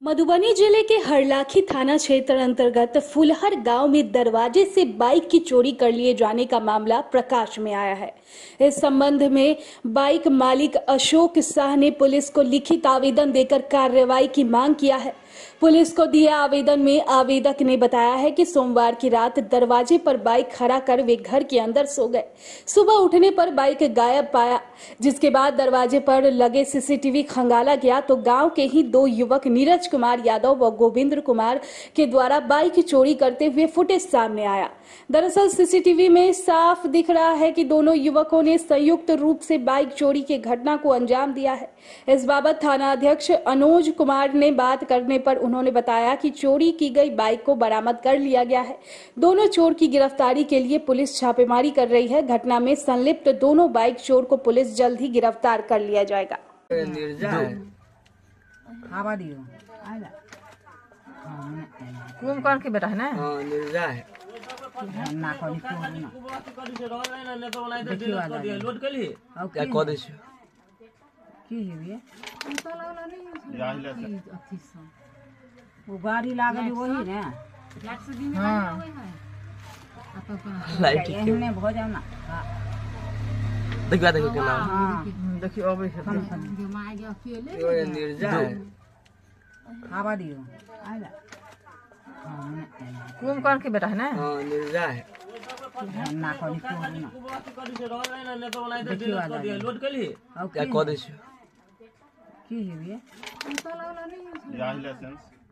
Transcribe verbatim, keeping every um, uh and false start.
मधुबनी जिले के हरलाखी थाना क्षेत्र अंतर्गत फुलहर गांव में दरवाजे से बाइक की चोरी कर लिए जाने का मामला प्रकाश में आया है। इस संबंध में बाइक मालिक अशोक शाह ने पुलिस को लिखित आवेदन देकर कार्रवाई की मांग किया है। पुलिस को दिए आवेदन में आवेदक ने बताया है कि सोमवार की रात दरवाजे पर बाइक खड़ा कर वे घर के अंदर सो गए। सुबह उठने पर बाइक गायब पाया, जिसके बाद दरवाजे पर लगे सीसीटीवी खंगाला गया तो गांव के ही दो युवक नीरज कुमार यादव व गोविंद्र कुमार के द्वारा बाइक चोरी करते हुए फुटेज सामने आया। दरअसल सीसीटीवी में साफ दिख रहा है कि दोनों युवकों ने संयुक्त रूप से बाइक चोरी की घटना को अंजाम दिया है। इस बाबत थाना अध्यक्ष अनुज कुमार ने बात करने पर उन्होंने बताया कि चोरी की गई बाइक को बरामद कर लिया गया है। दोनों चोर की गिरफ्तारी के लिए पुलिस छापेमारी कर रही है। घटना में संलिप्त दोनों बाइक चोर को पुलिस जल्द ही गिरफ्तार कर लिया जाएगा। कुम के बेटा है ना? हाँ, निर्जा है। ना कोनी लोड कर ली क्या कह दे छै की है ये वो गाड़ी लागल वही ने। हां लाइट ठीक है भ जाओ ना। देखिए देखिए के नाम हां देखिए अबे है ये निर्जा है। आवा दियो आइला कुम कर के बेटा है ना? हां निर्जा है। ना कोनी लोड कर ली क्या कह दे छै की है ये लाइसेंस